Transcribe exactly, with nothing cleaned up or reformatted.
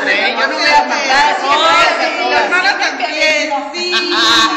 sé, yo no voy a matar. Oh, sí, la hermana también, sí.